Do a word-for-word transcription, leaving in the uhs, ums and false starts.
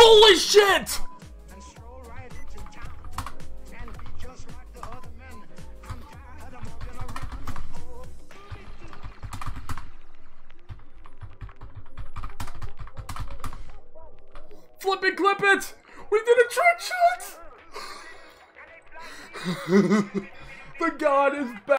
Holy shit! Flip it, clip it! We did a trick shot! The god is back!